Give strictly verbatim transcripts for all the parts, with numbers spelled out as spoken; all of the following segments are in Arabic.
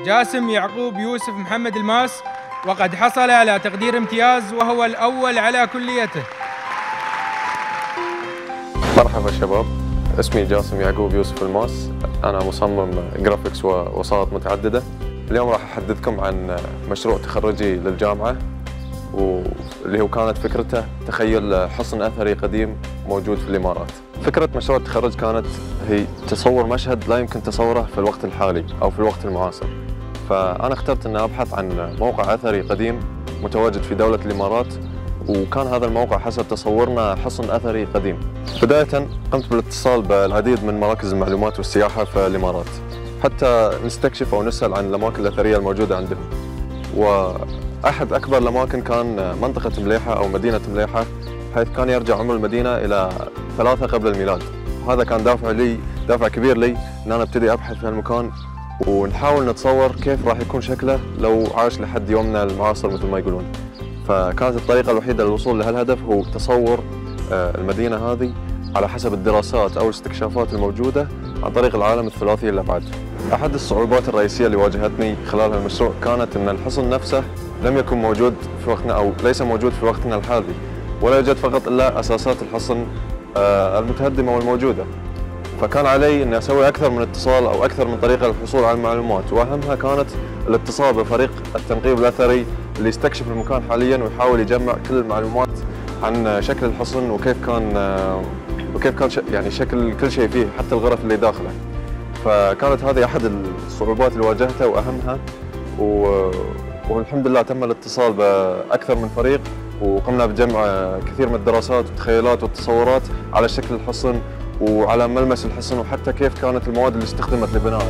جاسم يعقوب يوسف محمد الماس، وقد حصل على تقدير امتياز وهو الأول على كليته. مرحبا شباب، اسمي جاسم يعقوب يوسف الماس، أنا مصمم جرافيكس ووسائط متعددة. اليوم راح أحدثكم عن مشروع تخرجي للجامعة، واللي هو كانت فكرته تخيل حصن أثري قديم موجود في الإمارات. فكرة مشروع التخرج كانت هي تصور مشهد لا يمكن تصوره في الوقت الحالي أو في الوقت المعاصر. فأنا اخترت أن أبحث عن موقع أثري قديم متواجد في دولة الإمارات، وكان هذا الموقع حسب تصورنا حصن أثري قديم. بداية قمت بالاتصال بالعديد من مراكز المعلومات والسياحة في الإمارات حتى نستكشف أو نسأل عن الأماكن الأثرية الموجودة عندهم. وأحد أكبر الأماكن كان منطقة مليحة أو مدينة مليحة، حيث كان يرجع عمر المدينة إلى ثلاثة قبل الميلاد. هذا كان دافع لي دافع كبير لي أن أنا أبتدي أبحث في هالمكان ونحاول نتصور كيف راح يكون شكله لو عاش لحد يومنا المعاصر مثل ما يقولون. فكانت الطريقة الوحيدة للوصول لهالهدف هو تصور المدينة هذه على حسب الدراسات أو الاستكشافات الموجودة عن طريق العالم الثلاثي الأبعاد. أحد الصعوبات الرئيسية اللي واجهتني خلال هالمشروع كانت أن الحصن نفسه لم يكن موجود في وقتنا أو ليس موجود في وقتنا الحالي، ولا يوجد فقط إلا أساسات الحصن المتهدمة والموجودة. فكان علي أن أسوي أكثر من اتصال أو أكثر من طريقة للحصول على المعلومات، وأهمها كانت الاتصال بفريق التنقيب الأثري اللي يستكشف المكان حاليا ويحاول يجمع كل المعلومات عن شكل الحصن وكيف كان وكيف كان يعني شكل كل شيء فيه حتى الغرف اللي داخله. فكانت هذه أحد الصعوبات اللي واجهتها وأهمها، و... والحمد لله تم الاتصال بأكثر من فريق، وقمنا بجمع كثير من الدراسات والتخيلات والتصورات على شكل الحصن وعلى ملمس الحصن وحتى كيف كانت المواد اللي استخدمت لبنائه.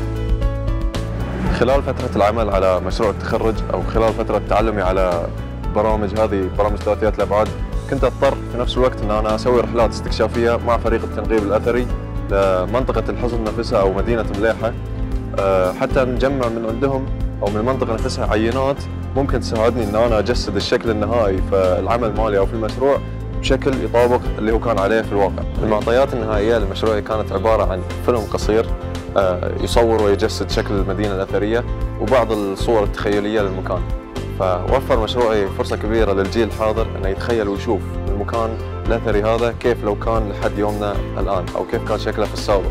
خلال فترة العمل على مشروع التخرج أو خلال فترة تعلمي على برامج هذه برامج ثلاثيات الأبعاد، كنت أضطر في نفس الوقت أن أنا أسوي رحلات استكشافية مع فريق التنقيب الأثري لمنطقة الحصن نفسها أو مدينة مليحة، حتى نجمع من عندهم أو من المنطقة نفسها عينات ممكن تساعدني أن أنا أجسد الشكل النهائي في العمل مالي أو في المشروع بشكل يطابق اللي هو كان عليه في الواقع. المعطيات النهائية للمشروع كانت عبارة عن فيلم قصير يصور ويجسد شكل المدينة الأثرية وبعض الصور التخيلية للمكان. فوفر مشروعي فرصة كبيرة للجيل الحاضر أنه يتخيل ويشوف المكان الأثري هذا كيف لو كان لحد يومنا الآن أو كيف كان شكله في السابق.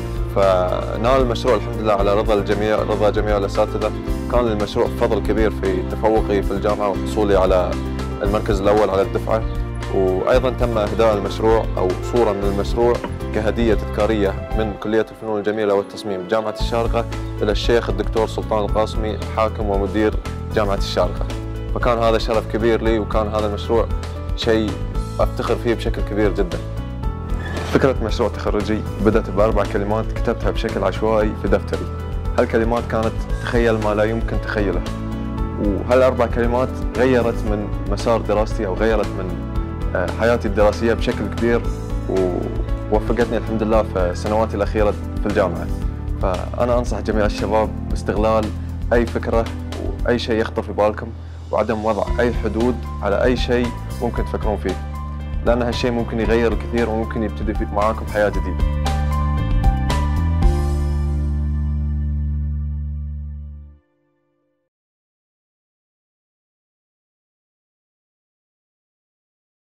فنال المشروع الحمد لله على رضا الجميع، رضا جميع الأساتذة. كان المشروع فضل كبير في تفوقي في الجامعة وحصولي على المركز الأول على الدفعة، وأيضا تم إهداء المشروع أو صورة من المشروع كهدية تذكارية من كلية الفنون الجميلة والتصميم جامعة الشارقة إلى الشيخ الدكتور سلطان القاسمي حاكم ومدير جامعة الشارقة. فكان هذا شرف كبير لي، وكان هذا المشروع شيء أفتخر فيه بشكل كبير جدا. فكرة مشروع تخرجي بدأت بأربع كلمات كتبتها بشكل عشوائي في دفتري. هالكلمات كانت تخيل ما لا يمكن تخيله، وهالأربع كلمات غيرت من مسار دراستي أو غيرت من حياتي الدراسية بشكل كبير، ووفقتني الحمد لله في سنواتي الأخيرة في الجامعة. فأنا أنصح جميع الشباب باستغلال أي فكرة وأي شيء يخطر في بالكم، وعدم وضع أي حدود على أي شيء ممكن تفكرون فيه، لأن هالشيء ممكن يغير الكثير وممكن يبتدي معاكم حياة جديدة.